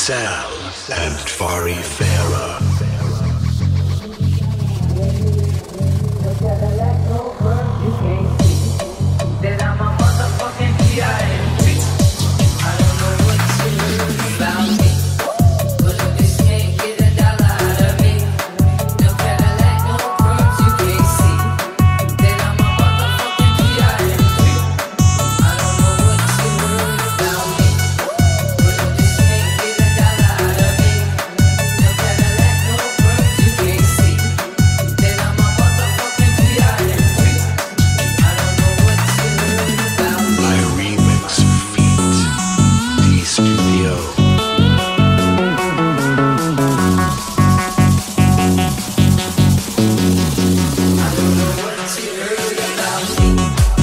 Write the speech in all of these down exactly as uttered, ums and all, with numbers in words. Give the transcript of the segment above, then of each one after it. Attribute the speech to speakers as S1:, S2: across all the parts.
S1: Sal and Fari Farah.
S2: That I'm a motherfucking P I M P. I don't know what you heard about me, but if this can't get a dollar out of me, no Cadillac, no perms, you can't see that I'm a motherfucking P I M P. I don't know what you heard about me, but if this can't get a dollar out of me, no Cadillac, no perms, you can't see that I'm a motherfucking P I M P. I don't know what you heard about me.
S1: My remix feat, D Studio.
S2: I don't know what you heard about me.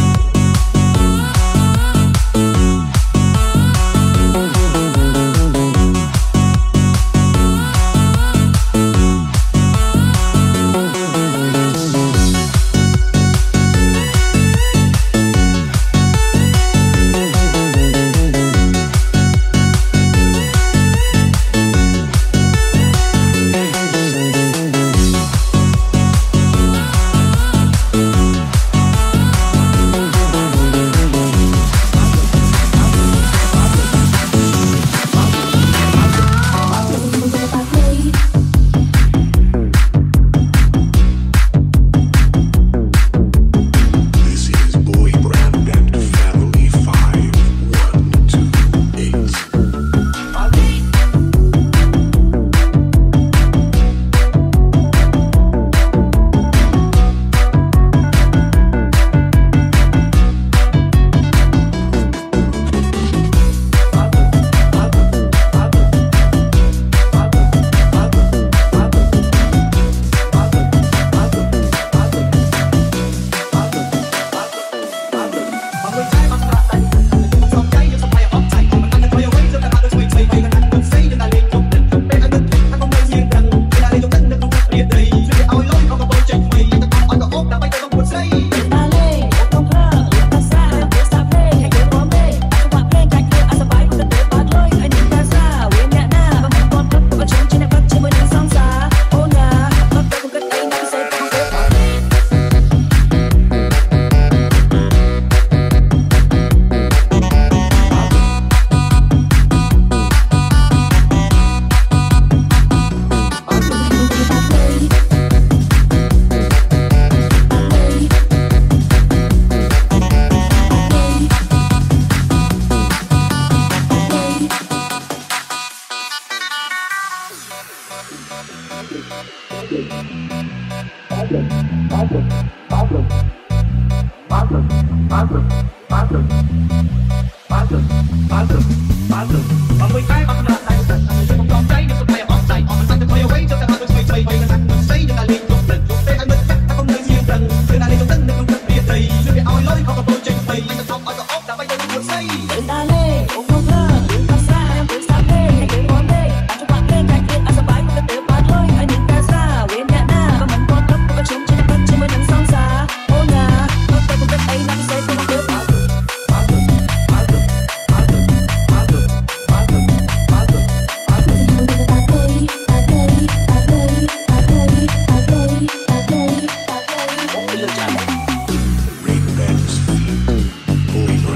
S1: This is Boy Brand and Family five one two eight. Remix feat, Boy Brand.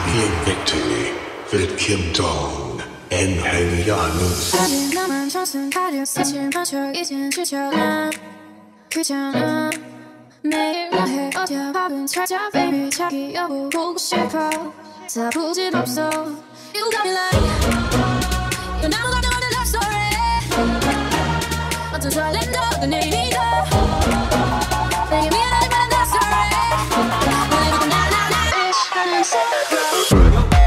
S1: King Victory, Philip Kim Dong, and Henry Janus.
S3: 아직 나만 청순하려 사실 맞춰 이젠 지쳐나 귀찮아 매일 뭐해 어디야 밥은 찾아 baby 자기 여보 보고 싶어 다 부질없어 You got me like 이건 아무것도 없는 love story 어떤 설렘도 내 믿어 내게 미안하지만 that's alright 널 믿고 나나나 wish 하는 새로